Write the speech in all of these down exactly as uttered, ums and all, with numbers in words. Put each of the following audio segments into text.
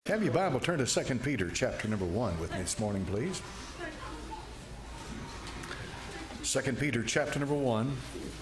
Have your Bible, turn to Second Peter chapter number one with me this morning, please. Second Peter chapter number one.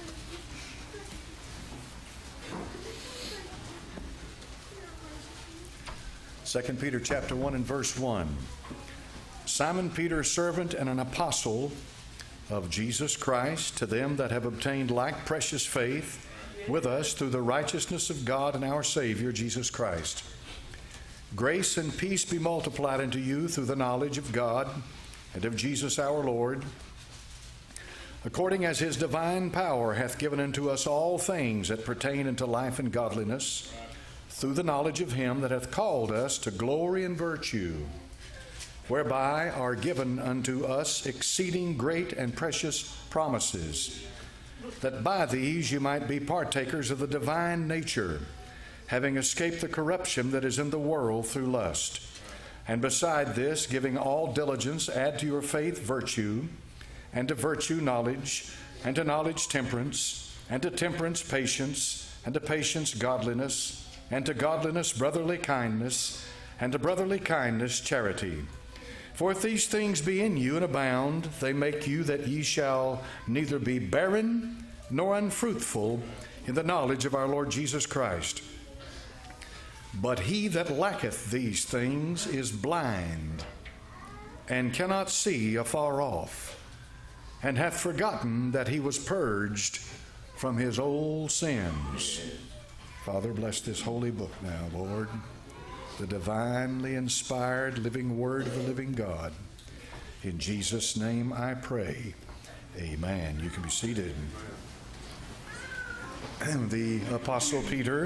Second Peter chapter one and verse one. Simon Peter, servant and an apostle of Jesus Christ, to them that have obtained like precious faith with us through the righteousness of God and our Savior Jesus Christ. Grace and peace be multiplied unto you through the knowledge of God and of Jesus our Lord, according as his divine power hath given unto us all things that pertain unto life and godliness, through the knowledge of him that hath called us to glory and virtue, whereby are given unto us exceeding great and precious promises, that by these you might be partakers of the divine nature, having escaped the corruption that is in the world through lust. And beside this, giving all diligence, add to your faith virtue, and to virtue knowledge, and to knowledge temperance, and to temperance patience, and to patience godliness, and to godliness brotherly kindness, and to brotherly kindness charity. For if these things be in you and abound, they make you that ye shall neither be barren nor unfruitful in the knowledge of our Lord Jesus Christ. But he that lacketh these things is blind, and cannot see afar off, and hath forgotten that he was purged from his old sins. Father, bless this holy book now, Lord, the divinely inspired living word of the living God. In Jesus' name I pray. Amen. You can be seated. The Apostle Peter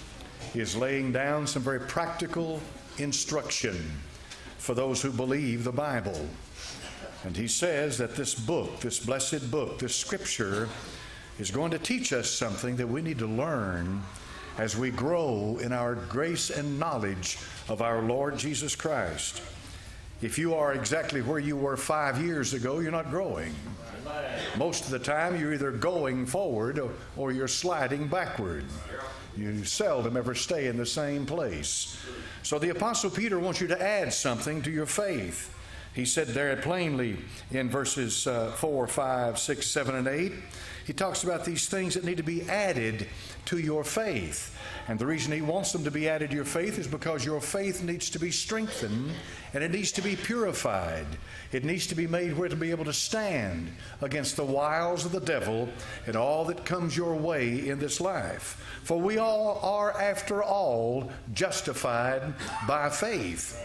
is laying down some very practical instruction for those who believe the Bible. And he says that this book, this blessed book, this scripture, is going to teach us something that we need to learn as we grow in our grace and knowledge of our Lord Jesus Christ. If you are exactly where you were five years ago, you're not growing. Most of the time, you're either going forward or, or you're sliding backward. You seldom ever stay in the same place. So the Apostle Peter wants you to add something to your faith. He said there plainly in verses uh, four, five, six, seven, and eight, he talks about these things that need to be added to your faith. And the reason he wants them to be added to your faith is because your faith needs to be strengthened and it needs to be purified. It needs to be made where to be able to stand against the wiles of the devil and all that comes your way in this life. For we all are, after all, justified by faith.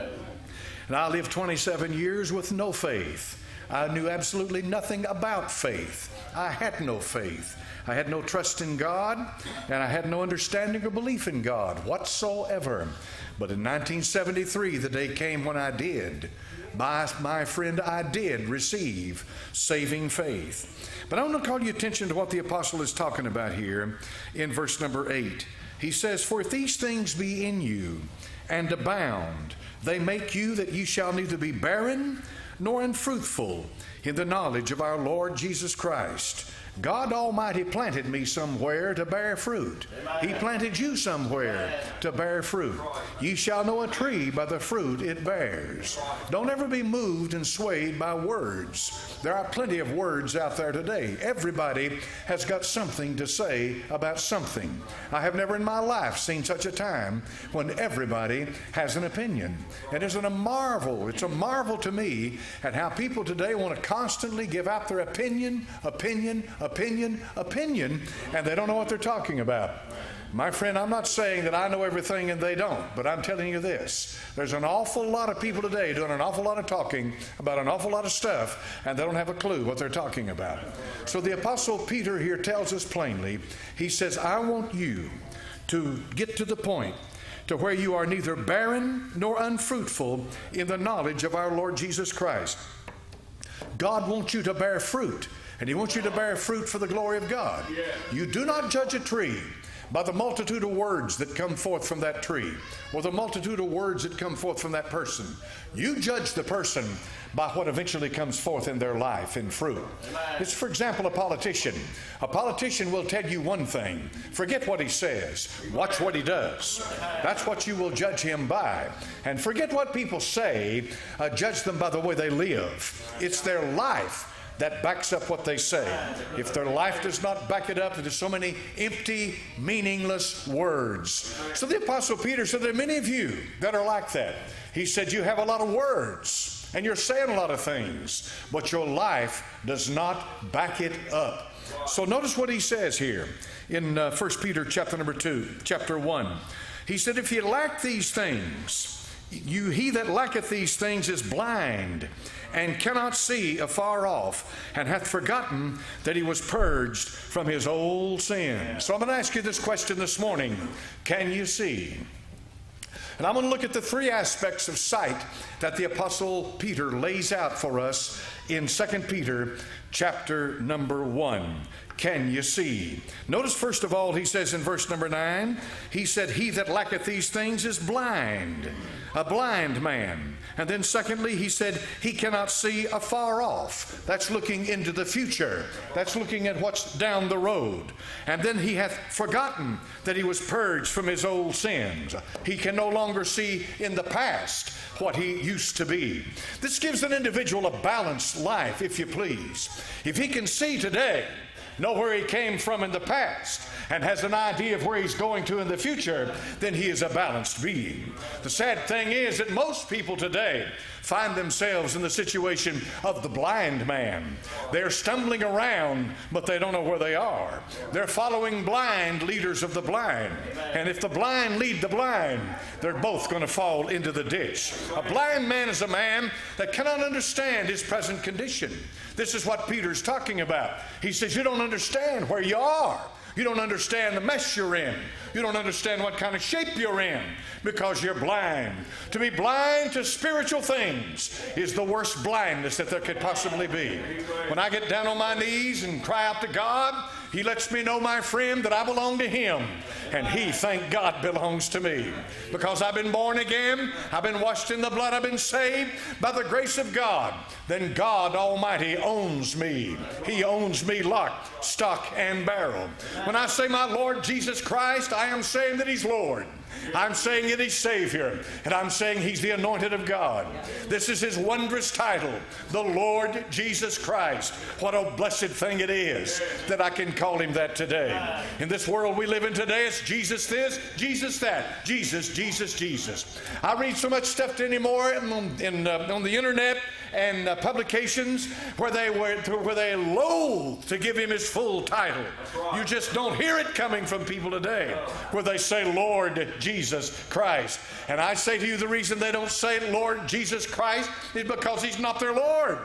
And I lived twenty-seven years with no faith. I knew absolutely nothing about faith. I had no faith. I had no trust in God, and I had no understanding or belief in God whatsoever. But in nineteen seventy-three, the day came when I did. My, my friend, I did receive saving faith. But I want to call your attention to what the apostle is talking about here in verse number eight. He says, "For if these things be in you and abound, they make you that ye shall neither be barren nor unfruitful in the knowledge of our Lord Jesus Christ." God Almighty planted me somewhere to bear fruit. He planted you somewhere to bear fruit. Ye shall know a tree by the fruit it bears. Don't ever be moved and swayed by words. There are plenty of words out there today. Everybody has got something to say about something. I have never in my life seen such a time when everybody has an opinion. And isn't a marvel, it's a marvel to me at how people today want to constantly give out their opinion, opinion, opinion, opinion, and they don't know what they're talking about. My friend, I'm not saying that I know everything and they don't, but I'm telling you this. There's an awful lot of people today doing an awful lot of talking about an awful lot of stuff, and they don't have a clue what they're talking about. So the Apostle Peter here tells us plainly, he says, I want you to get to the point to where you are neither barren nor unfruitful in the knowledge of our Lord Jesus Christ. God wants you to bear fruit, and he wants you to bear fruit for the glory of God. You do not judge a tree by the multitude of words that come forth from that tree, or the multitude of words that come forth from that person. You judge the person by what eventually comes forth in their life in fruit. It's, for example, a politician. A politician will tell you one thing. Forget what he says. Watch what he does. That's what you will judge him by. And forget what people say. Uh, judge them by the way they live. It's their life that backs up what they say. If their life does not back it up, there's so many empty, meaningless words. So the Apostle Peter said, there are many of you that are like that. He said, you have a lot of words, and you're saying a lot of things, but your life does not back it up. So notice what he says here in uh, First Peter chapter number two, chapter one. He said, if you lack these things, you, he that lacketh these things is blind, and cannot see afar off, and hath forgotten that he was purged from his old sins. So I'm going to ask you this question this morning. Can you see? And I'm going to look at the three aspects of sight that the Apostle Peter lays out for us in Second Peter chapter number one. Can you see? Notice first of all, he says in verse number nine, he said, he that lacketh these things is blind, a blind man. And then secondly, he said, he cannot see afar off. That's looking into the future. That's looking at what's down the road. And then he hath forgotten that he was purged from his old sins. He can no longer see in the past what he used to be. This gives an individual a balanced life, if you please. If he can see today, know where he came from in the past, and has an idea of where he's going to in the future, then he is a balanced being. The sad thing is that most people today find themselves in the situation of the blind man. They're stumbling around, but they don't know where they are. They're following blind leaders of the blind. And if the blind lead the blind, they're both going to fall into the ditch. A blind man is a man that cannot understand his present condition. This is what Peter's talking about. He says, you don't understand where you are. You don't understand the mess you're in. You don't understand what kind of shape you're in because you're blind. To be blind to spiritual things is the worst blindness that there could possibly be. When I get down on my knees and cry out to God, He lets me know, my friend, that I belong to Him. And He, thank God, belongs to me. Because I've been born again, I've been washed in the blood, I've been saved by the grace of God. Then God Almighty owns me. He owns me lock, stock, and barrel. When I say my Lord Jesus Christ, I am saying that He's Lord. I'm saying that He's Savior, and I'm saying He's the anointed of God. This is His wondrous title, the Lord Jesus Christ. What a blessed thing it is that I can call Him that today. In this world we live in today, it's Jesus this, Jesus that, Jesus, Jesus, Jesus. I read so much stuff anymore in, in, uh, on the internet and uh, publications where they were where they loathe to give Him His full title. You just don't hear it coming from people today, where they say Lord Jesus Christ. And I say to you, the reason they don't say Lord Jesus Christ is because He's not their Lord.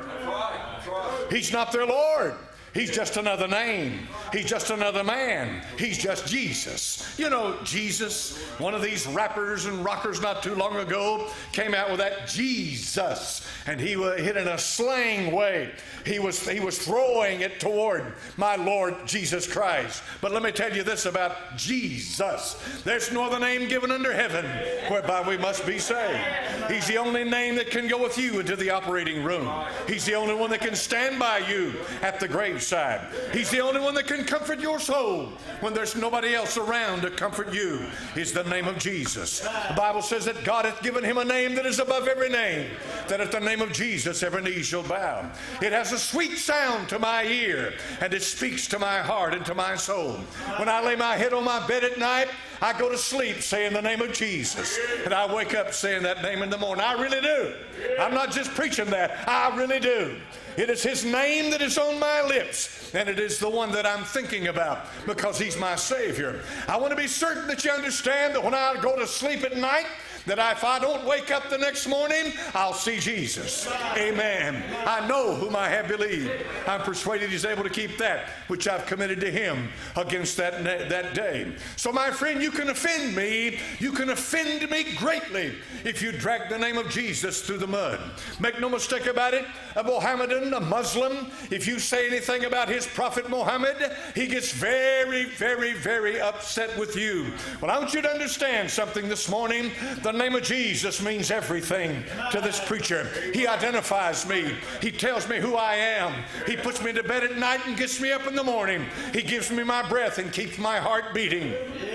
He's not their Lord. He's just another name. He's just another man. He's just Jesus. You know, Jesus, one of these rappers and rockers not too long ago came out with that Jesus, and he was hit in a slang way. He was, he was throwing it toward my Lord Jesus Christ. But let me tell you this about Jesus. There's no other name given under heaven whereby we must be saved. He's the only name that can go with you into the operating room. He's the only one that can stand by you at the graveside. He's the only one that can comfort your soul when there's nobody else around to comfort you. Is the name of Jesus. The Bible says that God hath given Him a name that is above every name, that at the name of Jesus every knee shall bow. It has a sweet sound to my ear, and it speaks to my heart and to my soul. When I lay my head on my bed at night, I go to sleep saying the name of Jesus, and I wake up saying that name in the morning. I really do. I'm not just preaching that. I really do. It is His name that is on my lips, and it is the one that I'm thinking about because He's my Savior. I want to be certain that you understand that when I go to sleep at night, that if I don't wake up the next morning, I'll see Jesus. Amen. I know whom I have believed. I'm persuaded he's able to keep that which I've committed to him against that, that day. So my friend, you can offend me. You can offend me greatly if you drag the name of Jesus through the mud. Make no mistake about it, a Mohammedan, a Muslim, if you say anything about his prophet Muhammad, he gets very, very, very upset with you. Well, I want you to understand something this morning. The name of Jesus means everything to this preacher. He identifies me. He tells me who I am. He puts me to bed at night and gets me up in the morning. He gives me my breath and keeps my heart beating.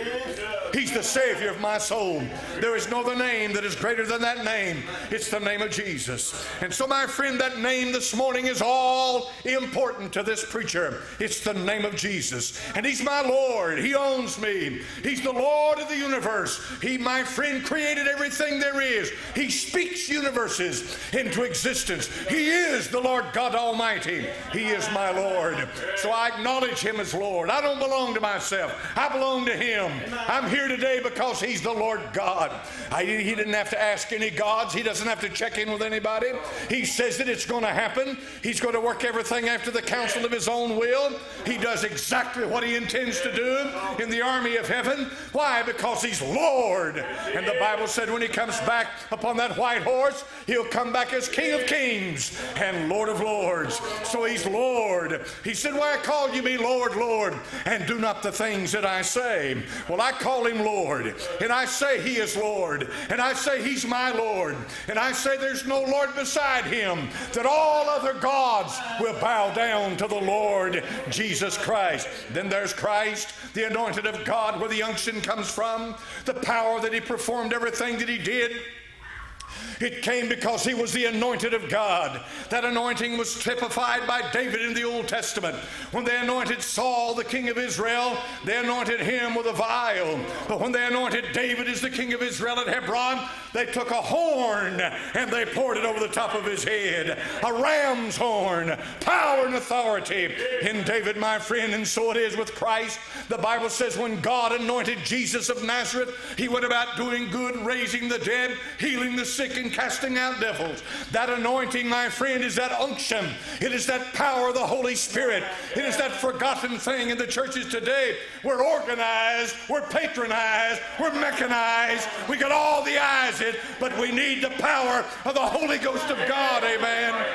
He's the Savior of my soul. There is no other name that is greater than that name. It's the name of Jesus. And so, my friend, that name this morning is all important to this preacher. It's the name of Jesus. And he's my Lord. He owns me. He's the Lord of the universe. He, my friend, created everything there is. He speaks universes into existence. He is the Lord God Almighty. He is my Lord. So I acknowledge him as Lord. I don't belong to myself. I belong to him. I'm here today because he's the Lord God. I, he didn't have to ask any gods. He doesn't have to check in with anybody. He says that it's going to happen. He's going to work everything after the counsel of his own will. He does exactly what he intends to do in the army of heaven. Why? Because he's Lord. And the Bible said when he comes back upon that white horse, he'll come back as King of Kings and Lord of Lords. So he's Lord. He said, why call you me Lord, Lord, and do not the things that I say? Well, I call him Lord, and I say he is Lord, and I say he's my Lord, and I say there's no Lord beside him, that all other gods will bow down to the Lord Jesus Christ. Then there's Christ, the anointed of God, where the unction comes from, the power that he performed everything that he did. It came because he was the anointed of God. That anointing was typified by David in the Old Testament. When they anointed Saul, the king of Israel, they anointed him with a vial. But when they anointed David as the king of Israel at Hebron, they took a horn and they poured it over the top of his head. A ram's horn, power and authority in David, my friend. And so it is with Christ. The Bible says when God anointed Jesus of Nazareth, he went about doing good, raising the dead, healing the sick, and casting out devils. That anointing, my friend, is that unction. It is that power of the Holy Spirit. It is that forgotten thing in the churches today. We're organized, we're patronized, we're mechanized, we got all the eyes in, but we need the power of the Holy Ghost of God. Amen.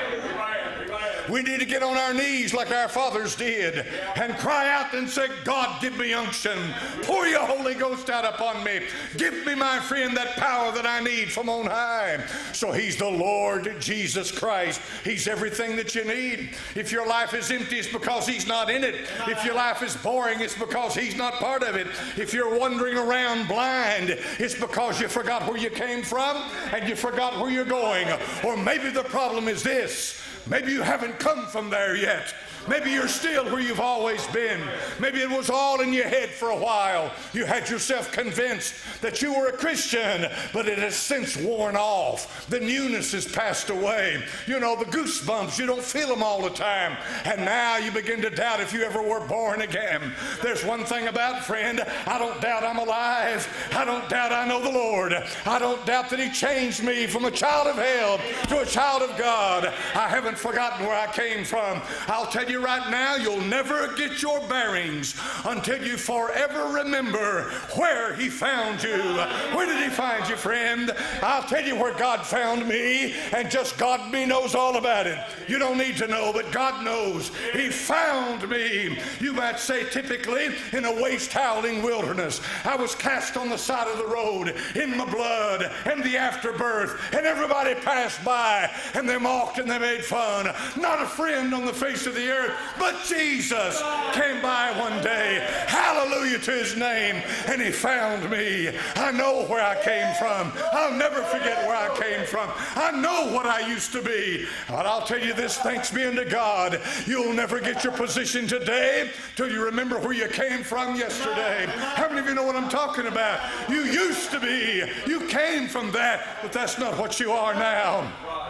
We need to get on our knees like our fathers did and cry out and say, God, give me unction. Pour your Holy Ghost out upon me. Give me, my friend, that power that I need from on high. So he's the Lord Jesus Christ. He's everything that you need. If your life is empty, it's because he's not in it. If your life is boring, it's because he's not part of it. If you're wandering around blind, it's because you forgot where you came from and you forgot where you're going. Or maybe the problem is this. Maybe you haven't come from there yet. Maybe you're still where you've always been. Maybe it was all in your head for a while. You had yourself convinced that you were a Christian, but it has since worn off. The newness has passed away. You know, the goosebumps, you don't feel them all the time. And now you begin to doubt if you ever were born again. There's one thing about it, friend. I don't doubt I'm alive. I don't doubt I know the Lord. I don't doubt that he changed me from a child of hell to a child of God. I haven't forgotten where I came from. I'll tell you right now, you'll never get your bearings until you forever remember where he found you. Where did he find you, friend? I'll tell you where God found me, and just God me knows all about it. You don't need to know, but God knows. He found me, you might say, typically in a waste howling wilderness. I was cast on the side of the road in my blood and the afterbirth, and everybody passed by and they mocked and they made fun. Not a friend on the face of the earth. But Jesus came by one day, hallelujah to his name, and he found me. I know where I came from. I'll never forget where I came from. I know what I used to be. But I'll tell you this, thanks be unto God, you'll never get your position today till you remember where you came from yesterday. How many of you know what I'm talking about? You used to be. You came from that, but that's not what you are now.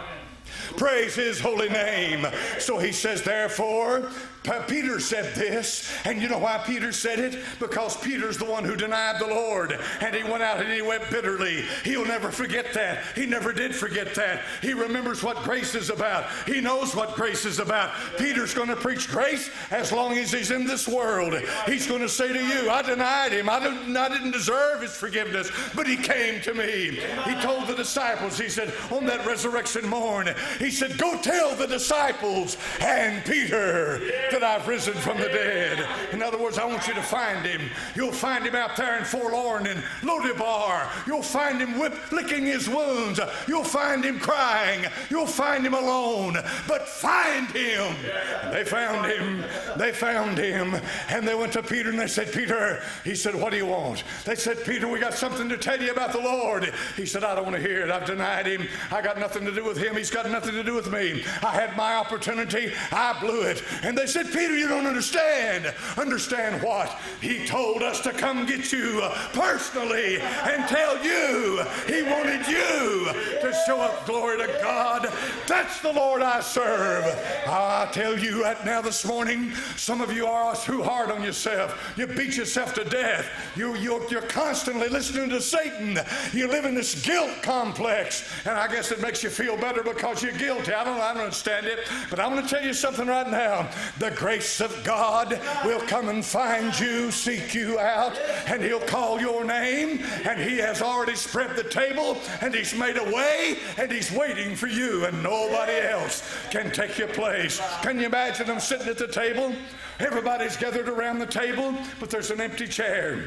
Praise his holy name. So he says, therefore, Peter said this, and you know why Peter said it? Because Peter's the one who denied the Lord, and he went out and he wept bitterly. He'll never forget that. He never did forget that. He remembers what grace is about. He knows what grace is about. Peter's going to preach grace as long as he's in this world. He's going to say to you, I denied him. I didn't, I didn't deserve his forgiveness, but he came to me. He told the disciples, he said, on that resurrection morn, he said, go tell the disciples and Peter that I've risen from the dead. In other words, I want you to find him. You'll find him out there in Forlorn and Lodebar. You'll find him whip, licking his wounds. You'll find him crying. You'll find him alone. But find him. And they found him. They found him. And they went to Peter and they said, Peter, he said, what do you want? They said, Peter, we got something to tell you about the Lord. He said, I don't want to hear it. I've denied him. I got nothing to do with him. He's got nothing to do with me. I had my opportunity. I blew it. And they said, Peter, you don't understand. Understand what? He told us to come get you personally and tell you he wanted you to show up. Glory to God. That's the Lord I serve. I tell you right now this morning, some of you are too hard on yourself. You beat yourself to death. You, you're, you're constantly listening to Satan. You live in this guilt complex. And I guess it makes you feel better because you're guilty. I don't, I don't understand it. But I'm going to tell you something right now. The grace of God will come and find you, seek you out, and he'll call your name, and he has already spread the table, and he's made a way, and he's waiting for you, and nobody else can take your place. Can you imagine them sitting at the table? Everybody's gathered around the table, but there's an empty chair.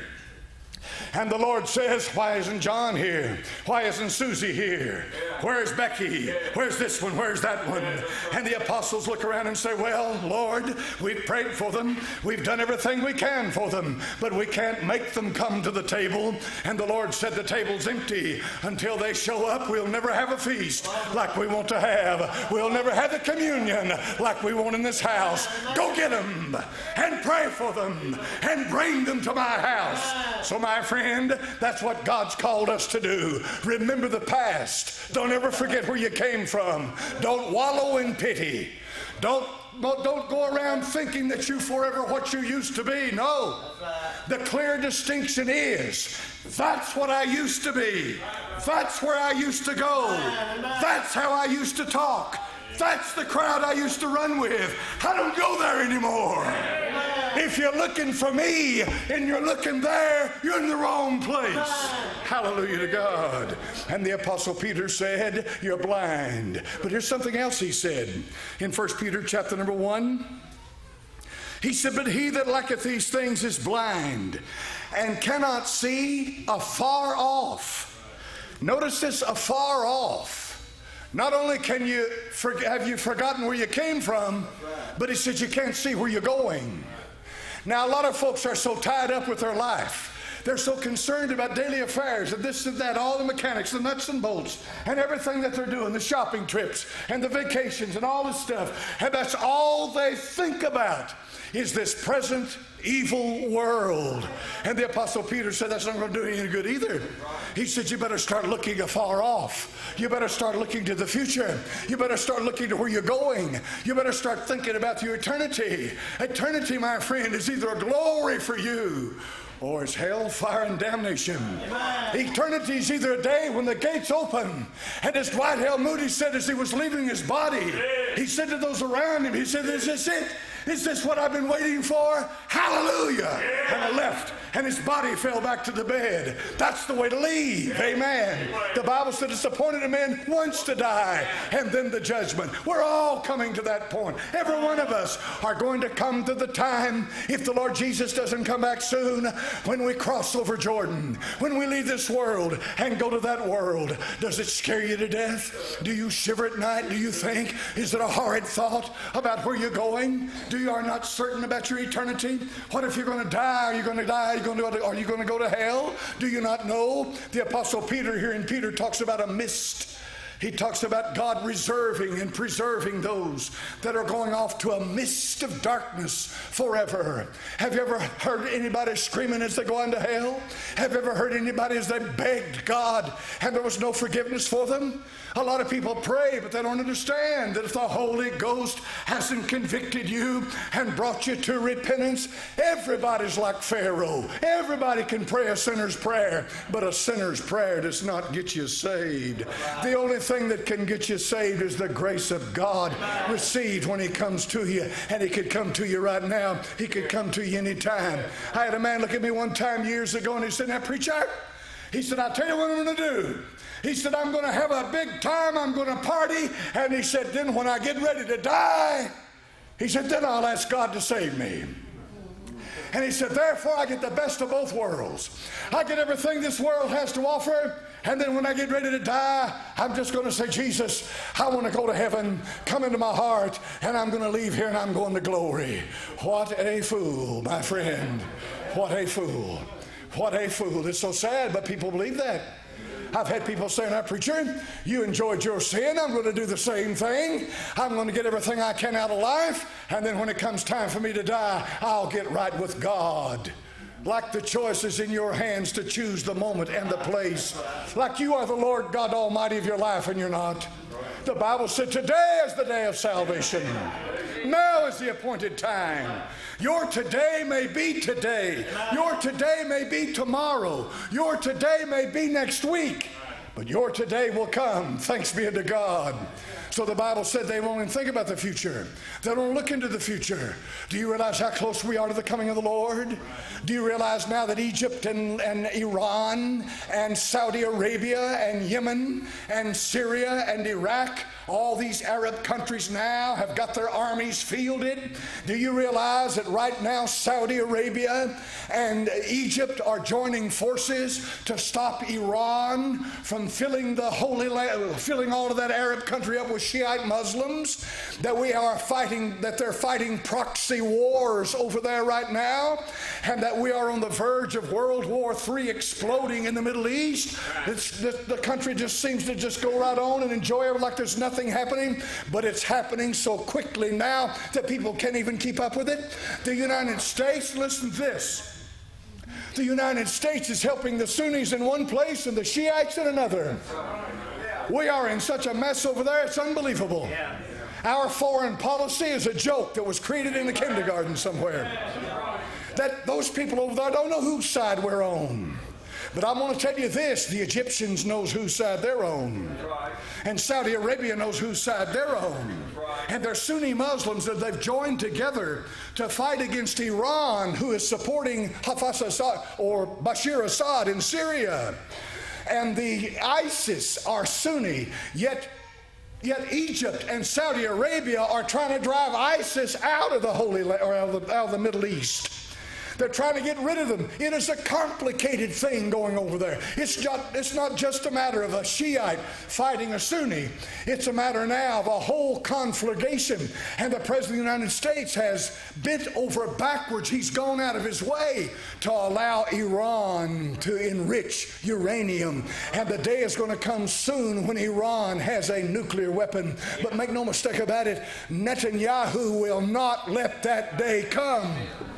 And the Lord says, why isn't John here? Why isn't Susie here? Where's Becky? Where's this one? Where's that one? And the apostles look around and say, well, Lord, we've prayed for them. We've done everything we can for them, but we can't make them come to the table. And the Lord said, the table's empty. Until they show up, we'll never have a feast like we want to have. We'll never have the communion like we want in this house. Go get them and pray for them and bring them to my house. So my friend, that's what God's called us to do. Remember the past. Don't ever forget where you came from. Don't wallow in pity. Don't, don't go around thinking that you're forever what you used to be. No. The clear distinction is, that's what I used to be. That's where I used to go. That's how I used to talk. That's the crowd I used to run with. I don't go there anymore. If you're looking for me and you're looking there, you're in the wrong place. Hallelujah to God. And the Apostle Peter said, you're blind. But here's something else he said in First Peter chapter number one. He said, but he that lacketh these things is blind and cannot see afar off. Notice this, afar off. Not only can you for, have you forgotten where you came from, but he said you can't see where you're going. Now, a lot of folks are so tied up with their life. They're so concerned about daily affairs and this and that, all the mechanics, the nuts and bolts, and everything that they're doing, the shopping trips and the vacations and all this stuff. And that's all they think about is this present evil world. And the Apostle Peter said that's not going to do any good either. He said you better start looking afar off. You better start looking to the future. You better start looking to where you're going. You better start thinking about your eternity. Eternity, my friend, is either a glory for you or it's hell, fire, and damnation. Eternity is either a day when the gates open. And as Dwight L. Moody said as he was leaving his body, he said to those around him, he said, is this it? Is this what I've been waiting for? Hallelujah. And I left, and his body fell back to the bed. That's the way to leave. Amen. The Bible said it's appointed a man once to die, and then the judgment. We're all coming to that point. Every one of us are going to come to the time, if the Lord Jesus doesn't come back soon, when we cross over Jordan, when we leave this world and go to that world. Does it scare you to death? Do you shiver at night? Do you think, is it a horrid thought about where you're going? Do you are not certain about your eternity? What if you're going to die? Are you going to die? Are you going to, are you going to go to hell? Do you not know? The Apostle Peter here in Peter talks about a mist. He talks about God reserving and preserving those that are going off to a mist of darkness forever. Have you ever heard anybody screaming as they go into hell? Have you ever heard anybody as they begged God and there was no forgiveness for them? A lot of people pray, but they don't understand that if the Holy Ghost hasn't convicted you and brought you to repentance, everybody's like Pharaoh. Everybody can pray a sinner's prayer, but a sinner's prayer does not get you saved. The only thing that can get you saved is the grace of God received when He comes to you, and He could come to you right now. He could come to you anytime. I had a man look at me one time years ago, and he said, "Now, preacher," he said, "I'll tell you what I'm going to do." He said, "I'm going to have a big time. I'm going to party." And he said, "Then when I get ready to die," he said, "then I'll ask God to save me." And he said, "Therefore, I get the best of both worlds. I get everything this world has to offer. And then when I get ready to die, I'm just going to say, 'Jesus, I want to go to heaven. Come into my heart.' And I'm going to leave here and I'm going to glory." What a fool, my friend. What a fool. What a fool. It's so sad, but people believe that. I've had people say, "Now, preacher, you enjoyed your sin. I'm going to do the same thing. I'm going to get everything I can out of life. And then when it comes time for me to die, I'll get right with God." Like the choice is in your hands to choose the moment and the place. Like you are the Lord God Almighty of your life, and you're not. The Bible said today is the day of salvation. Now is the appointed time. Your today may be today. Your today may be tomorrow. Your today may be next week. But your today will come. Thanks be unto God. So the Bible said they won't even think about the future. They don't look into the future. Do you realize how close we are to the coming of the Lord? Do you realize now that Egypt and, and Iran and Saudi Arabia and Yemen and Syria and Iraq, all these Arab countries now have got their armies fielded? Do you realize that right now Saudi Arabia and Egypt are joining forces to stop Iran from filling the Holy Land, filling all of that Arab country up with Shiite Muslims? That we are fighting, that they're fighting proxy wars over there right now, and that we are on the verge of World War Three exploding in the Middle East. It's, the, the country just seems to just go right on and enjoy it like there's nothing happening, but it's happening so quickly now that people can't even keep up with it. The United States, listen to this. The United States is helping the Sunnis in one place and the Shiites in another. We are in such a mess over there, it's unbelievable. Our foreign policy is a joke that was created in the kindergarten somewhere. That those people over there don't know whose side we're on. But I'm going to tell you this, the Egyptians knows whose side they're on. And Saudi Arabia knows whose side they're on. And they're Sunni Muslims that they've joined together to fight against Iran, who is supporting Hafez Assad or Bashir Assad in Syria. And the ISIS are Sunni, yet Yet Egypt and Saudi Arabia are trying to drive ISIS out of the Holy Land, or out of the, out of the Middle East. They're trying to get rid of them. It is a complicated thing going over there. It's not, it's not just a matter of a Shiite fighting a Sunni. It's a matter now of a whole conflagration. And the President of the United States has bent over backwards. He's gone out of his way to allow Iran to enrich uranium. And the day is going to come soon when Iran has a nuclear weapon. But make no mistake about it, Netanyahu will not let that day come.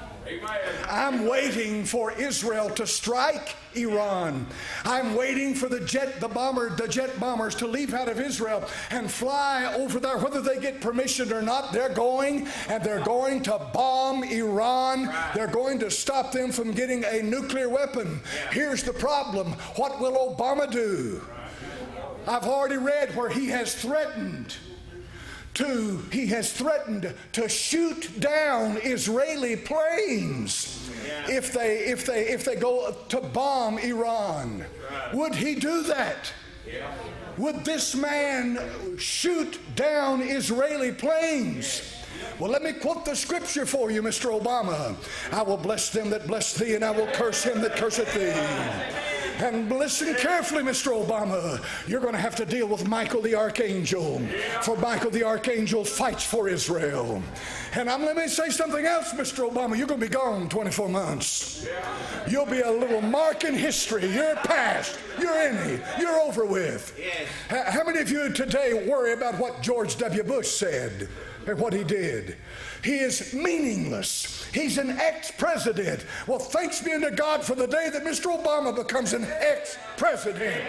I'm waiting for Israel to strike Iran. I'm waiting for the jet, the bomber, the jet bombers to leave out of Israel and fly over there. Whether they get permission or not, they're going, and they're going to bomb Iran. They're going to stop them from getting a nuclear weapon. Here's the problem. What will Obama do? I've already read where he has threatened To, he has threatened to shoot down Israeli planes yeah. if they if they if they go to bomb Iran. Right. Would he do that? Yeah. Would this man shoot down Israeli planes? Well, let me quote the scripture for you, Mister Obama. I will bless them that bless thee, and I will curse him that curseth thee. And listen carefully, Mister Obama. You're going to have to deal with Michael the Archangel. For Michael the Archangel fights for Israel. And I'm, let me say something else, Mister Obama. You're going to be gone twenty-four months. You'll be a little mark in history. You're past. You're in it. You're over with. How many of you today worry about what George W. Bush said and what he did? He is meaningless. He's an ex-president. Well, thanks be unto God for the day that Mister Obama becomes an ex-president.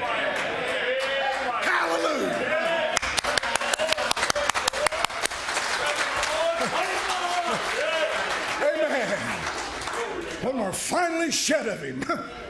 Hallelujah. Amen. When we're finally shed of him.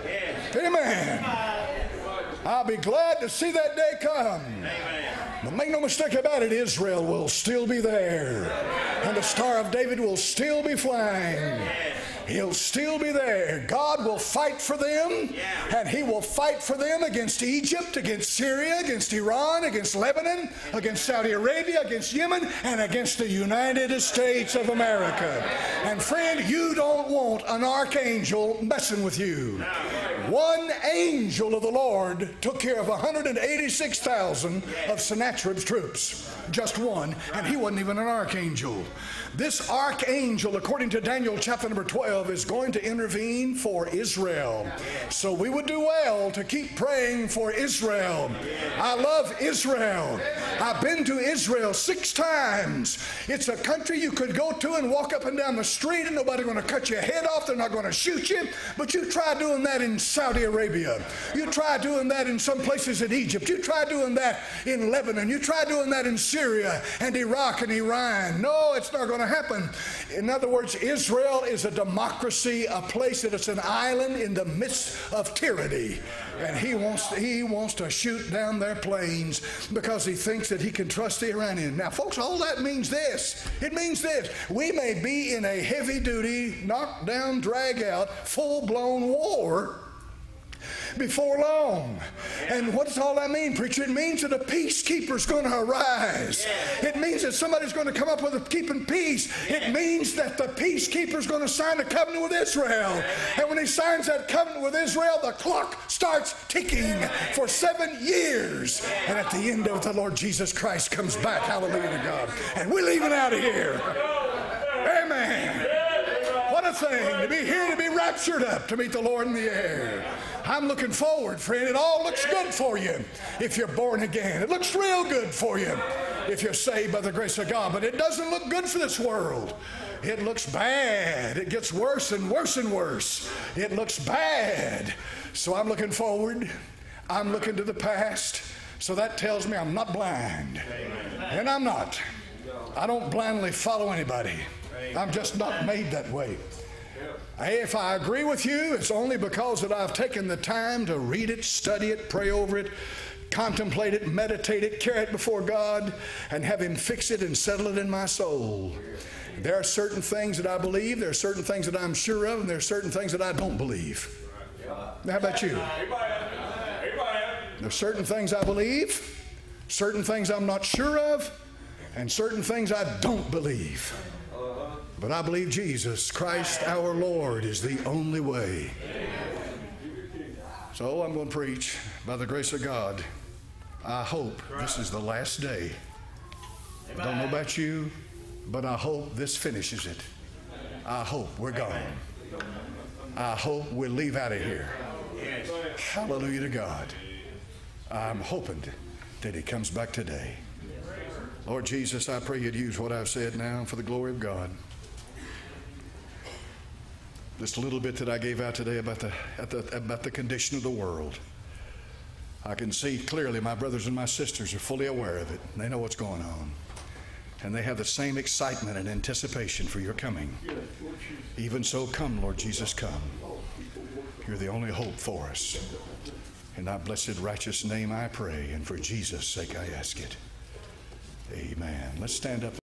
Amen. I'll be glad to see that day come. But make no mistake about it, Israel will still be there. And the Star of David will still be flying. He'll still be there. God will fight for them, and He will fight for them against Egypt, against Syria, against Iran, against Lebanon, against Saudi Arabia, against Yemen, and against the United States of America. And friend, you don't want an archangel messing with you. One angel of the Lord took care of one hundred eighty-six thousand of Sennacherib's troops. Just one, and he wasn't even an archangel. This archangel, according to Daniel chapter number twelve, is going to intervene for Israel. So we would do well to keep praying for Israel. I love Israel. I've been to Israel six times. It's a country you could go to and walk up and down the street and nobody's going to cut your head off. They're not going to shoot you. But you try doing that in Saudi Arabia. You try doing that in some places in Egypt. You try doing that in Lebanon. You try doing that in Syria and Iraq and Iran. No, it's not going to happen. In other words, Israel is a democracy, a place that is an island in the midst of tyranny. And he wants, he wants to shoot down their planes because he thinks that he can trust the Iranians. Now, folks, all that means this. It means this. We may be in a heavy-duty, knock-down, drag-out, full-blown war before long. And what does all that mean, preacher? It means that a peacekeeper's going to arise. It means that somebody's going to come up with a keeping peace. It means that the peacekeeper's going to sign a covenant with Israel. And when he signs that covenant with Israel, the clock starts ticking for seven years. And at the end of it, the Lord Jesus Christ comes back. Hallelujah to God. And we're leaving out of here. Amen. What a thing to be here, to be raptured up, to meet the Lord in the air. I'm looking forward, friend. It all looks good for you if you're born again. It looks real good for you if you're saved by the grace of God. But it doesn't look good for this world. It looks bad. It gets worse and worse and worse. It looks bad. So I'm looking forward. I'm looking to the past. So that tells me I'm not blind. And I'm not. I don't blindly follow anybody. I'm just not made that way. If I agree with you, it's only because that I've taken the time to read it, study it, pray over it, contemplate it, meditate it, carry it before God, and have Him fix it and settle it in my soul. There are certain things that I believe, there are certain things that I'm sure of, and there are certain things that I don't believe. Now, how about you? There are certain things I believe, certain things I'm not sure of, and certain things I don't believe. But I believe Jesus Christ our Lord is the only way. So I'm going to preach by the grace of God. I hope this is the last day. I don't know about you, but I hope this finishes it. I hope we're gone. I hope we'll leave out of here. Hallelujah to God. I'm hoping that He comes back today. Lord Jesus, I pray You'd use what I've said now for the glory of God. This little bit that I gave out today about the, the, about the condition of the world. I can see clearly my brothers and my sisters are fully aware of it. They know what's going on. And they have the same excitement and anticipation for Your coming. Even so, come, Lord Jesus, come. You're the only hope for us. In Thy blessed, righteous name I pray, and for Jesus' sake I ask it. Amen. Let's stand up.